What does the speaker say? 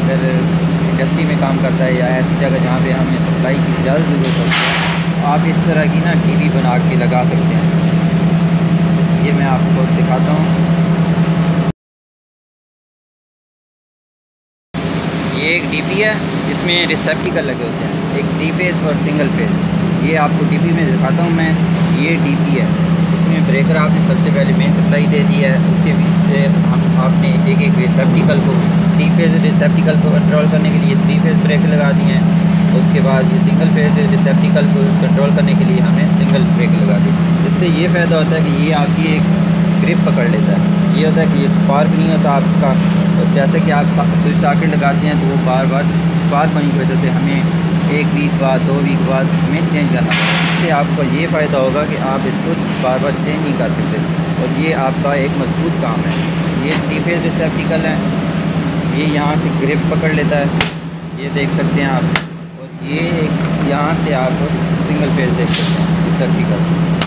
अगर इंडस्ट्री में काम करता है या ऐसी जगह जहाँ पे हमें सप्लाई की ज़्यादा ज़रूरत होती है, तो आप इस तरह की ना डीपी बना के लगा सकते हैं। ये मैं आपको दिखाता हूँ। ये एक डीपी है, इसमें रिसेप्टिकल लगे होते हैं, एक 3 फेज़ और सिंगल फेज़। ये आपको डीपी में दिखाता हूँ मैं। ये डीपी है, इसमें ब्रेकर आपने सबसे पहले मेन सप्लाई दे दी है, उसके बीच आपने एक एक रिसेप्टिकल को 3 फेज़ रिसेप्टिकल को कंट्रोल करने के लिए 3 फेज़ ब्रेकर लगा दिए हैं। उसके बाद ये सिंगल फेज़ रिसेप्टिकल को कंट्रोल करने के लिए हमने सिंगल ब्रेकर लगा दी। इससे ये फ़ायदा होता है कि ये आपकी एक ग्रिप पकड़ लेता है। ये होता है कि ये स्पार्क नहीं होता आपका, और जैसे कि आप स्विच सॉकेट लगाते हैं तो वो बार बार स्पार्क होने की वजह से हमें 1 वीक बाद 2 वीक बाद हमें चेंज करना पड़ता है। इससे आपको ये फ़ायदा होगा कि आप इसको बार बार चेंज नहीं कर सकते, और ये आपका एक मजबूत काम है। ये 3 फेज़ रिसेप्टिकल है, ये यहाँ से ग्रिप पकड़ लेता है, ये देख सकते हैं आप। और ये एक यहाँ से आप सिंगल फेज़ देख सकते हैं रिसेप्टिकल।